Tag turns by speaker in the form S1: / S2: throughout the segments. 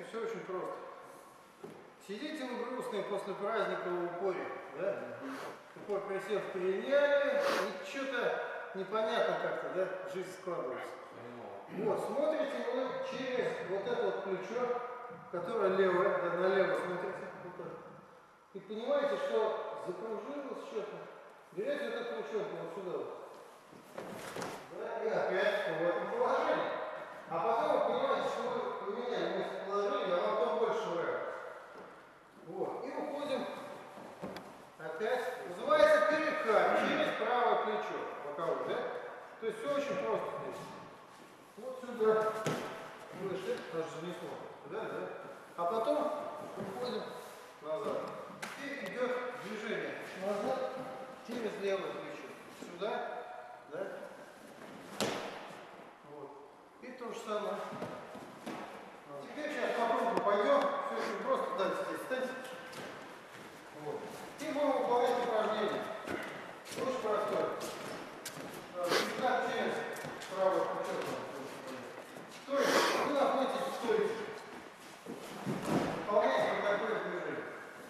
S1: принципе, все очень просто. Сидите вы грустные после праздника в упоре, да? Упор присев переняли, и что-то непонятно как-то, да, жизнь складывается. Вот, смотрите вы через вот это вот плечо, которое левое, да, налево смотрите, вот так. И понимаете, что закружилось что-то. Берете этот крючок вот сюда вот. Да, и опять в этом положении. А потом вы понимаете, что вы поменяли место положения, а вам там больше нравится. Вот. И уходим опять. Называется перекат через правое плечо. Боковое, да? То есть все очень просто здесь. Вот сюда. Выше, даже занесло. Да, да. А потом уходим назад. И идет движение назад через левое плечо. Сюда. Да? Вот. И то же самое. Теперь сейчас попробуем, пойдем. Все очень просто. Дальше здесь встать. Вот. И будем выполнять упражнение. Очень простое. Перекат через правое плечо. Стойте. Вы находитесь в стойке. Выполняйте вот такое движение.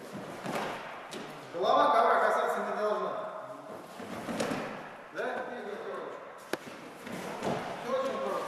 S1: Голова ковра касаться не должна. Да? И вертолет. Все очень просто.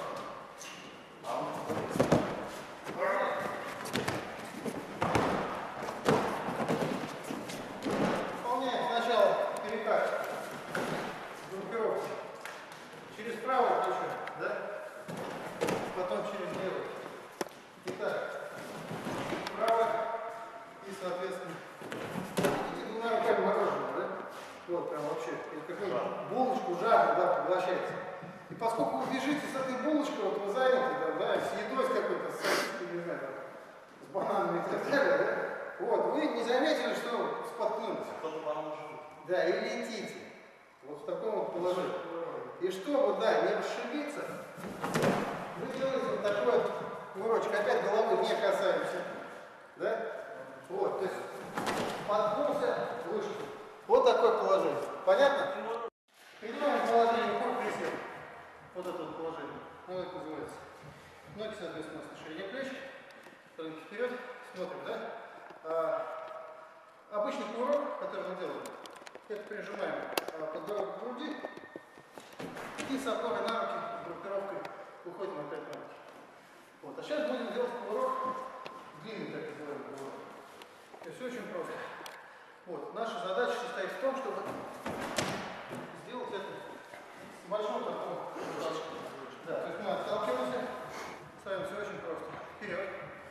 S1: Выполняем сначала перекат группировки через правое плечо, да? Потом через левое. Итак, правое и, соответственно, двумя руками мороженое, да? Вот прям вообще, какую-нибудь булочку жарко, да, поглощается. И поскольку вы бежите с этой булочкой, вот вы заняты, там, да, с едой с какой-то, с сосиской, не знаю, там, с бананами и так далее, да? Вот, вы не заметили, что споткнулись. Да, и летите. Вот в таком вот положении. И чтобы, да, не расшибиться, вы делаете вот такой вот кувырочек. Опять головы не касаемся. Да? Вот, то есть подгнулся выше. Вот такое положение. Понятно? Принимаем положение, упор присел. Вот это вот положение. Ну, это называется. Ноги, соответственно, на ширине плеч. Коленки вперед. Смотрим, да? Обычный кувырок, который мы делаем, это прижимаем подбородок к груди и с опорой на руки, группировкой выходим опять на руки. Вот. А сейчас будем делать кувырок, длинный, так называемый кувырок. То есть все очень просто. Вот. Наша задача состоит в том, чтобы сделать это с большим таком. Да, то есть мы отталкиваемся, ставим все очень просто. Вперед.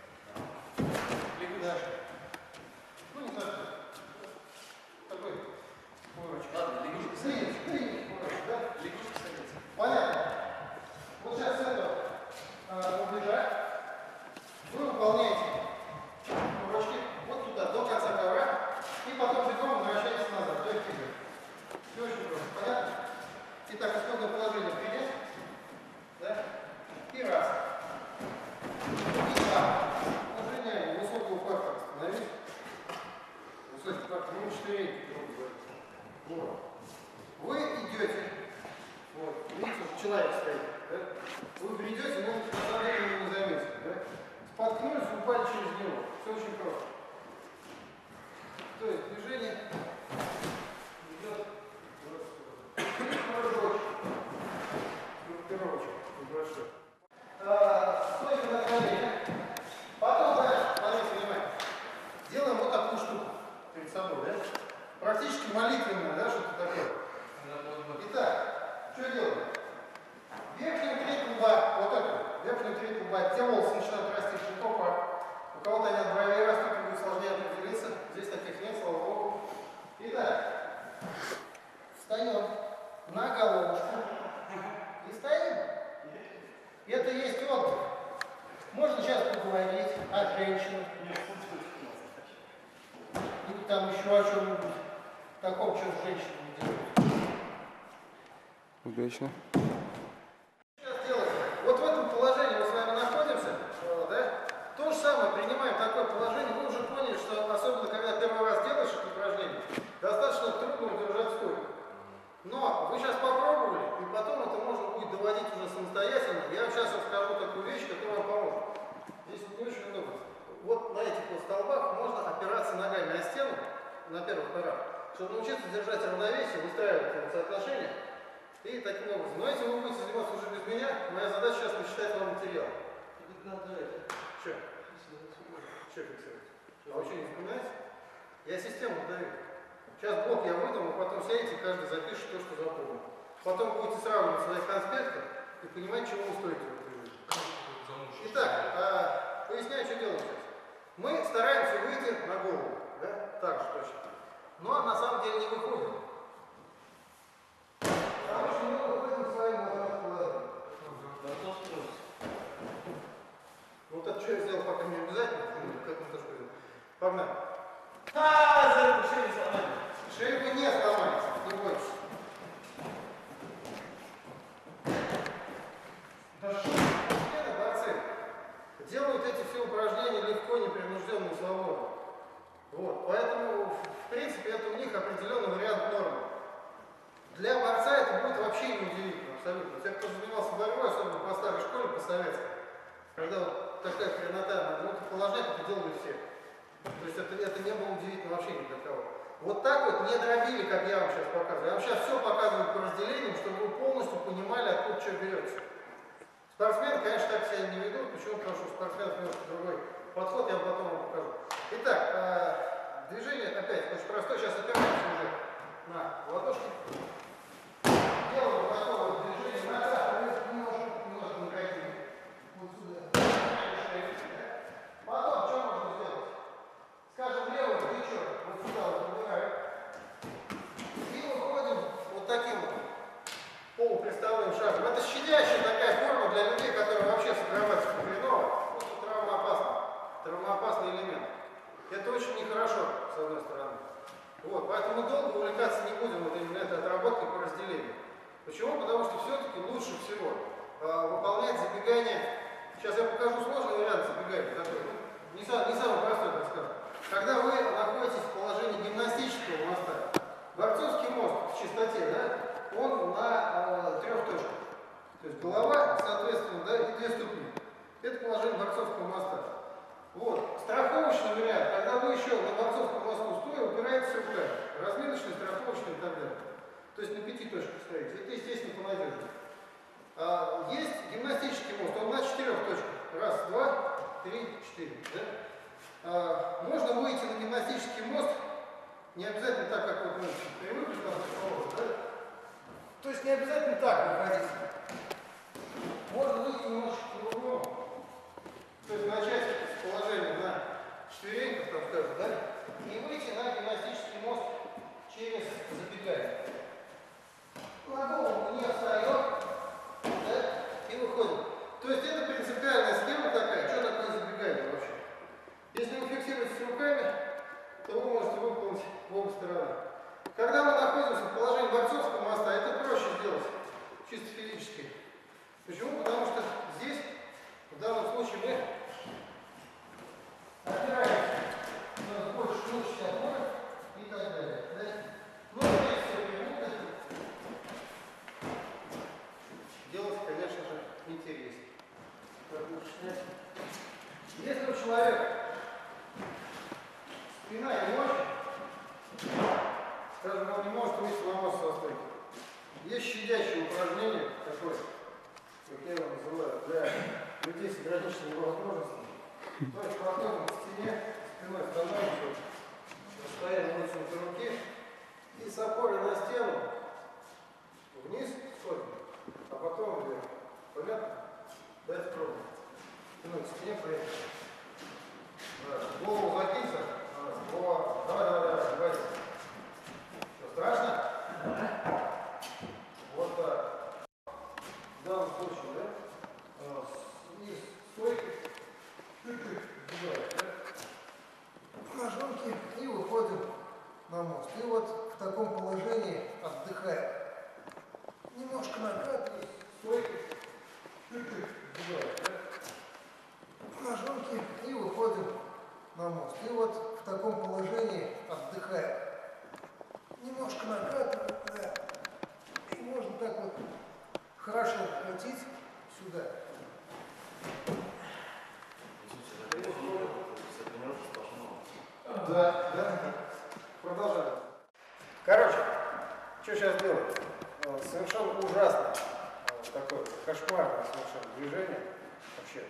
S1: Дальше. Ну, не знаю, такой кувырочек.
S2: Ладно, лягушка садится.
S1: Да? Лягушка садится. Понятно. Вот сейчас это убежать. Вы выполняете кувырочки вот туда, до конца ковра. И потом бегом возвращаетесь назад. То есть вперед. Все очень просто. Понятно? Итак, исходное положение принять. Да? И раз. И два. Положение высокого партера. Остановись. Высокий партер. Ну, 4. Вот. Вы идете. Вот. Видите, человек стоит. Да? Вы придете, но на самом деле не заметите. Да? Споткнулись, упали через него. Все очень просто. То есть движение идет кружочек. Группировочек небольшой. Стойка на колени. Потом дальше, смотрите, внимание. Делаем вот такую штуку перед собой, да? Практически молитвенное, да, что-то такое. Итак, что делаем? Верхнюю треть лба, вот это, верхнюю треть лба, те волосы начинают расти широко. У кого-то они от бровей растут, будет сложнее определиться. Здесь таких нет, слава богу. Итак, встаем на головушку и стоим. Это есть отдых. Можно сейчас поговорить о женщинах. Или там еще о чем-нибудь таком, что с женщинами делают.
S3: Удачно.
S1: Сейчас делаем. Вот в этом положении мы с вами находимся, да? То же самое, принимаем такое положение. Вы уже поняли, что особенно когда первый раз делаешь это упражнение, достаточно трудно удержать стойку. Но вы сейчас попробовали, и потом это можно будет доводить уже самостоятельно. Я вам сейчас расскажу такую вещь, которая вам поможет. Здесь не очень удобно. столбах можно опираться ногами о стену на первых порах, чтобы научиться держать равновесие, выстраивать соотношения. И таким образом. Но если вы будете заниматься уже без меня, моя задача сейчас посчитать вам материал. Что? Что фиксировать? А вообще не вспоминаете? Я систему даю. Сейчас блок я выдам, а потом сядете, каждый запишет то, что запомнил. Потом будете сравнивать свои конспекты и понимать, чего вы стоите в этой жизни. Итак, поясняю, что делаем сейчас. Мы стараемся выйти на голову. Да? Так же точно. Но на самом деле не выходим. Потому что мы выходим с вами вот так положение. Ну вот это что я сделал, пока не обязательно. К этому тоже пойдем. Погнали.
S2: Шею сломали.
S1: Шею вы не сломаете, не бойтесь. Да что спортсмены, борцы, делают эти все упражнения легко, непринужденно и свободно. Вот. Поэтому, в принципе, это у них определенный вариант нормы. Для борца это будет вообще не удивительно, абсолютно. Те, кто занимался борьбой, особенно по старой школе, по советской, когда вот такая хренота, ну, положение это делали все. То есть это не было удивительно вообще ни для кого. Вот так вот не дробили, как я вам сейчас показываю. Я вам сейчас все показываю по разделениям, чтобы вы полностью понимали, откуда что берется. Спортсмены, конечно, так себя не ведут. Почему? Потому что у спортсменов немножко другой подход, я вам потом вам покажу. Итак, движение опять очень простое. Сейчас опираемся уже на ладошки. Делаем вот такое вот движение. Нога немножко накатим. Вот сюда. Потом, что можно сделать? Скажем, левое плечо вот сюда вот убираем. И выходим вот таким вот полуприставным шагом. Это щадящая такая форма для людей, которые вообще с акробатикой хреново. Просто травмоопасный элемент. Это очень нехорошо, с одной стороны. Вот, поэтому долго увлекаться не будем вот именно этой отработкой по разделению. Почему? Потому что все-таки лучше всего выполнять забегание. Сейчас я покажу сложный вариант забегания, который не самый простой, так скажем. Когда вы находитесь в положении гимнастического моста, борцовский мост в чистоте, да, он на 3 точках. То есть голова, соответственно, да, и 2 ступни. Это положение борцовского моста. Вот. Страховочный вариант, когда вы еще на борцовском мосту стоя упираетесь руками. Разминочный, страховочный и так далее. То есть на 5 точках стоите. Это, естественно, понадежнее. Есть гимнастический мост, он на 4 точках. Раз, два, три, 4. Да? Можно выйти на гимнастический мост, не обязательно так, как вот мы привыкли, да? То есть не обязательно так выходить. Можно выйти немножечко по-другому. То есть начать с положения на четвереньках, так скажем, да? И выйти на гимнастический мост через забегание. На голову не встаем, да? И выходим. То есть это принципиальная схема такая. Что такое забегание вообще? Если вы фиксируетесь руками, то вы можете выполнить в обе стороны. Когда мы находимся в положении борцовского моста, это проще сделать, чисто физически. Почему? Потому что здесь, в данном случае, мы опираемся на больше мышечный опоры и так далее. Да? Ну, здесь все перемуты. Делать, конечно же, интереснее. Если у человека спина и мощь, скажем, он не может выйти на мост со стойки. Есть щадящее упражнение такое, как я его называю, для людей с ограниченными возможностями. То есть проходим к стене, спиной становимся, расстояние вытянутой руки и с опорой на стену вниз сходим, а потом вверх. Понятно? Дайте пробовать. Спиной к стене проехали. Голову закинься. Давай, давайте. Что, страшно? Вот так. В данном случае, да? Вниз стойки. Чуть-чуть сгибаем, да? Ножонки и выходим на мост. И вот в таком положении отдыхаем. Немножко накатываем, стойки. Чуть-чуть сгибаем, да? Ножонки и выходим на мост. И вот в таком положении отдыхаем. Немножко накатываем, да. И можно так вот хорошо вкрутить сюда. Да. Продолжаем. Короче, что сейчас делать? Совершенно ужасно. Такое кошмарное совершенно движение. Вообще.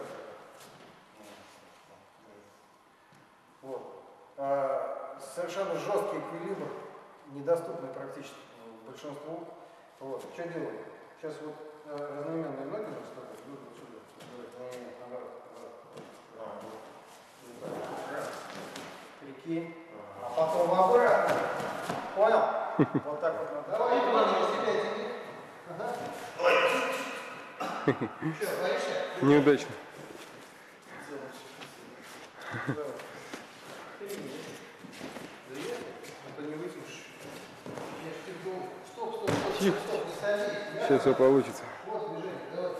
S1: Вот. Совершенно жесткий эквилибр, недоступный практически большинству. Вот. Что делаем? Сейчас вот разноименные ноги у нас идут вот сюда. Наоборот. Прикинь. А потом обратно. Понял? Вот так вот. Давай, на себя тяни. Ага. Что, боишься?
S3: Неудачно.
S1: Это не вытянешь. Стоп, не садись.
S3: Сейчас все получится.
S1: Вот движение, давай.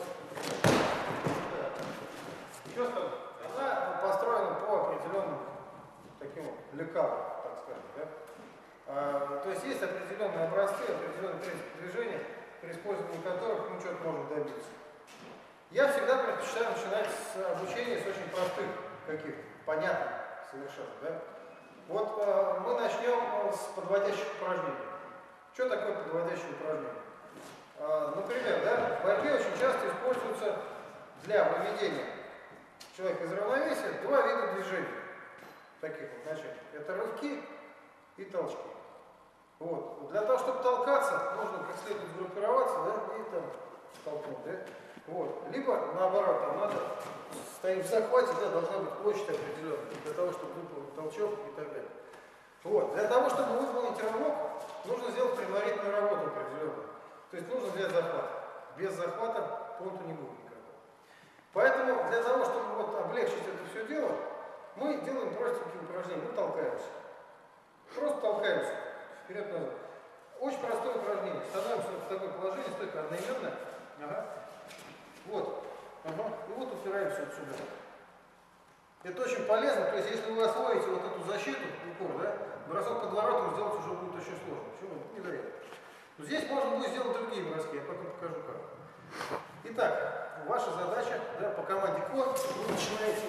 S1: Что с тобой? Она построена по определенным таким вот лекалам, так скажем, да? То есть есть определенные образцы, определенные принципы движения, при использовании которых мы что-то можем добиться. Я всегда предпочитаю начинать с обучения с очень простых каких-то, понятных совершенно, да? Вот мы начнем с подводящих упражнений. Что такое подводящее упражнение? Например, да, в борьбе очень часто используются для выведения человека из равновесия два вида движений. Таких вот начать. Это рывки и толчки. Вот. Для того, чтобы толкаться, нужно как следует сгруппироваться, да, и там толкнуть, да? Вот. Либо наоборот, там надо стоим в захвате, да, должна быть площадь определенная, для того, чтобы выполнить толчок и так далее. Вот. Для того, чтобы выполнить рывок, нужно сделать предварительную работу определенную. То есть нужно взять захват. Без захвата понту не будет никакого. Поэтому для того, чтобы вот облегчить это все дело, мы делаем простенькие упражнения. Мы толкаемся. Просто толкаемся. Вперед-назад. Очень простое упражнение. Становимся в такое положение, стойка одноименная. Ага. Вот. Ага. И вот упираемся вот сюда. Это очень полезно. То есть, если вы освоите вот эту защиту, упор, да, бросок подворотом сделать уже будет очень сложно. Почему? Невероятно. Но здесь можно будет сделать другие броски. Я потом покажу как. Итак, ваша задача, да, по команде КО, вы начинаете.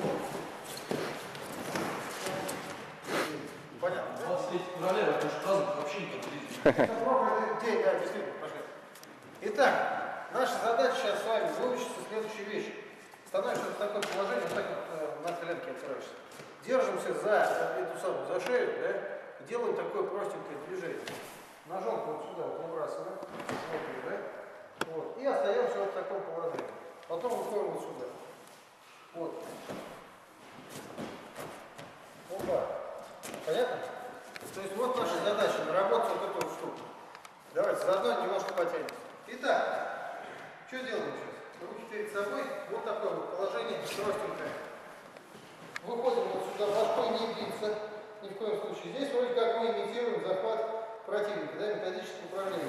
S1: Понятно, да?
S2: 23 февраля, это же праздник вообще не конкретно.
S1: Это пробный день, да, действительно, пошли. Итак, наша задача сейчас с вами выучиться следующие вещи. Становишься в такое положение, вот так вот на коленке опираешься. Держимся за эту самую, за шею, да, и делаем такое простенькое движение. Ножом вот сюда вот выбрасываем, смотрим, да, вот, и остаемся вот в таком положении. Потом выходим вот сюда. Вот. Опа. Понятно? То есть вот наша задача, наработать вот эту вот штуку. Давайте заодно немножко потянем. Итак, что делаем сейчас? Руки перед собой, вот такое вот положение простенькое. Выходим вот сюда, башкой не биться, ни в коем случае. Здесь вроде как мы имитируем захват противника, да, методическое упражнение.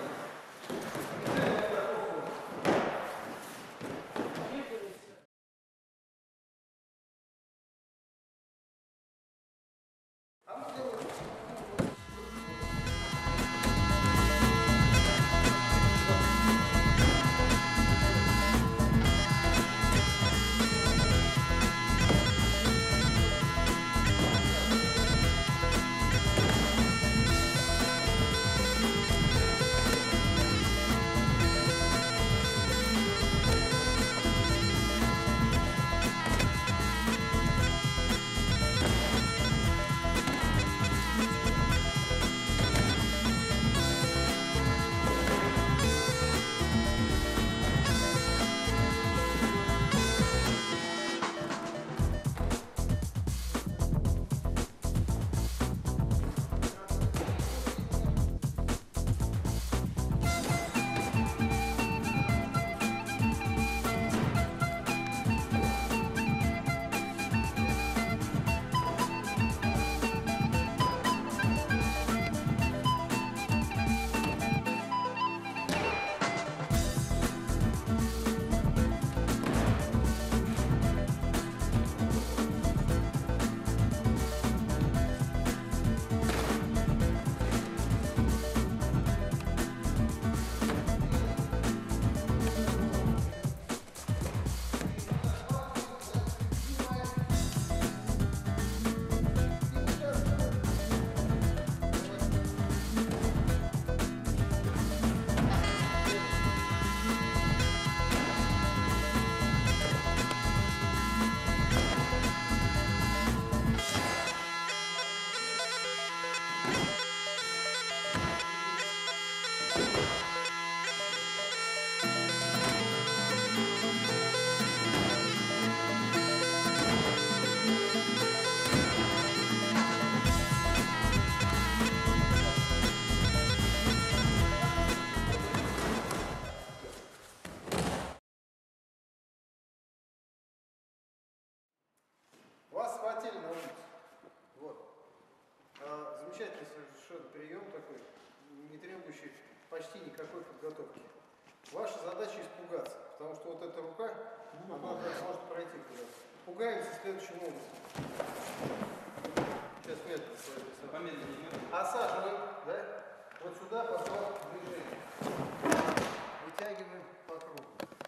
S1: постели на улице. Вот. Замечательный совершенно прием такой, не требующий почти никакой подготовки. Ваша задача испугаться, потому что вот эта рука, она может пройти куда-то. Пугаемся следующим образом. Сейчас медленно свои.
S2: Помедленнее.
S1: Осаживаем, да? Вот сюда пошло движение. Вытягиваем по кругу.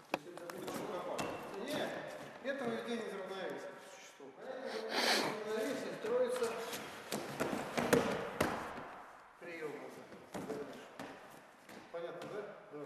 S1: Нет, это выведение из равновесия существует. Поэтому в равновесии строится прием. Понятно, да? Да.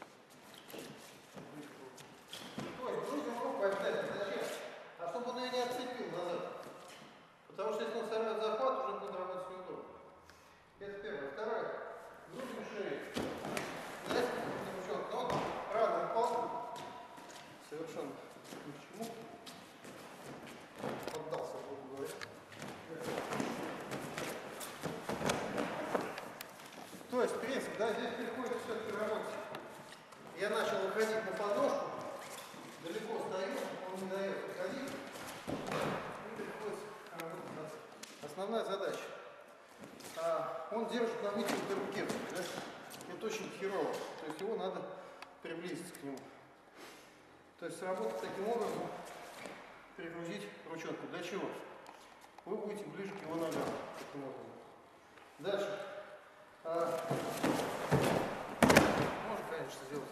S1: То есть грузим руку обязательно. Зачем? А чтобы он ее не отцепил назад. Потому что если он сорвет захват, уже будет работать неудобно. Это первое. Второе. Грузим шею. Знаете, но правда упал. Совершенно ни к чему. Поддался, грубо говоря. То есть, принцип, да, здесь приходится все-таки работать. Я начал выходить на подножку, далеко стою, он не дает выходить, и приходится работать. Основная задача. Он держит на вытянутой руке, да? Это очень херово, то есть его надо приблизиться к нему. То есть сработать таким образом, перегрузить ручонку. Для чего? Вы будете ближе к его ногам. Таким образом. Дальше. Можно, конечно, сделать.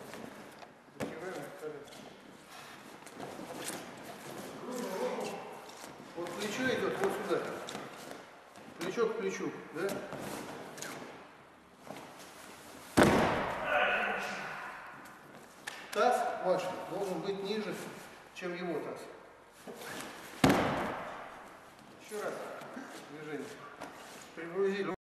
S1: Грузим руку. Вот плечо идет вот сюда. Плечо к плечу, да? Таз ваш должен быть ниже, чем его таз. Еще раз движение. Пригрузили.